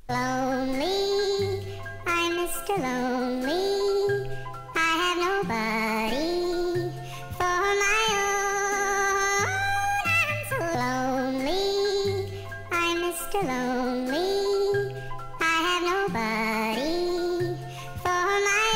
Lonely, I'm Mr. Lonely. I have nobody for my own. I'm so lonely, I'm Mr. Lonely. I have nobody for my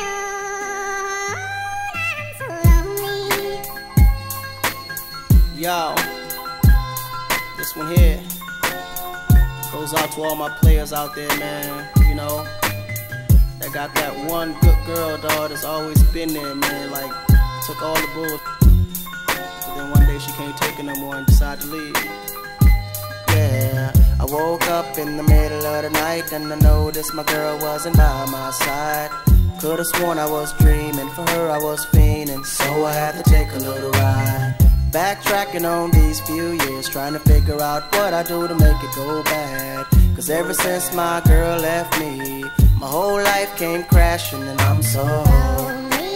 own. I'm so lonely. Yo, this one here goes out to all my players out there, man. You know, that got that one good girl, dog, that's always been there, man. Like, took all the bull. But then one day she can't take it no more and decided to leave. Yeah, I woke up in the middle of the night and I noticed my girl wasn't by my side. Could've sworn I was dreaming, for her I was fiending, so I had to take a little ride. Backtracking on these few years, trying to figure out what I do to make it go bad. Cause ever since my girl left me, my whole life came crashing and I'm so lonely,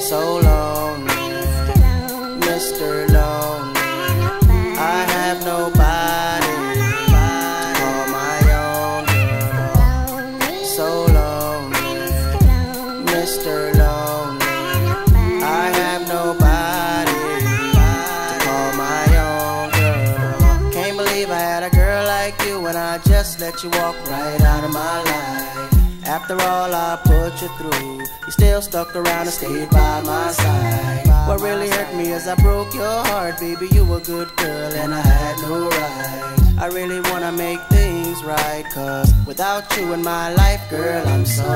Mr. Lonely. I have nobody to call my own girl. So lonely, Mr. Lonely. I have nobody to call my own girl. Can't believe I had a girl like you and I just let you walk right out of my life. After all I put you through, you still stuck around and stayed by my side. What really hurt me is I broke your heart, baby. You were a good girl and I had no right. I really wanna make things right, cause without you in my life, girl, I'm so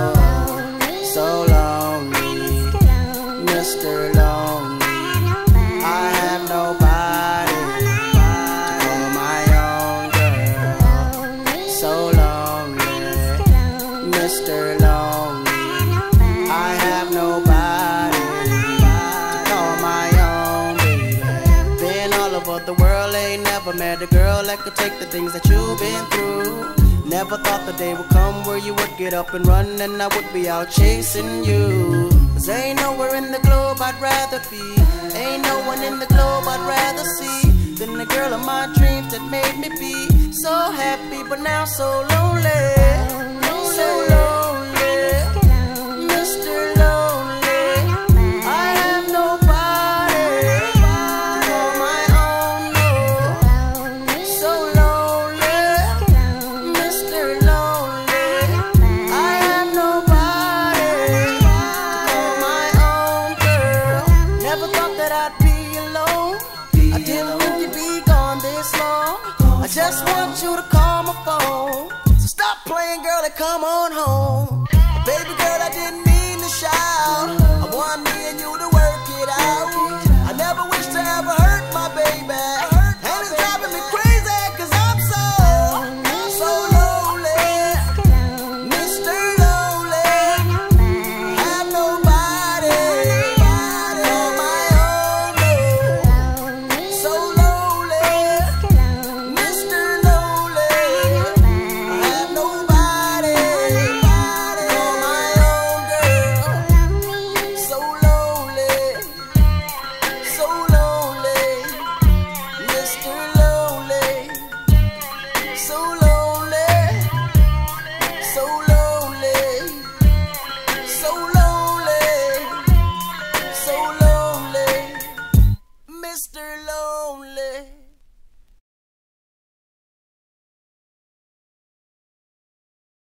lonely, Mr. Lonely. I have nobody to call my own girl. So lonely, Mr. Lonely. I have nobody to call my own, baby. Been all over the world, ain't never met a girl that could take the things that you've been through. Never thought the day would come where you would get up and run and I would be out chasing you. Cause ain't nowhere in the globe I'd rather be, ain't no one in the globe I'd rather see than the girl of my dreams that made me be so happy but now so lonely. So lonely, Mr. Lonely. I have nobody to call my own, no. So lonely, Mr. Lonely. I have nobody to call my own girl. Never thought that I'd be alone. I didn't think you'd be gone this long. I just want you to call my phone. So stop playing, girl, and come on home. Baby girl,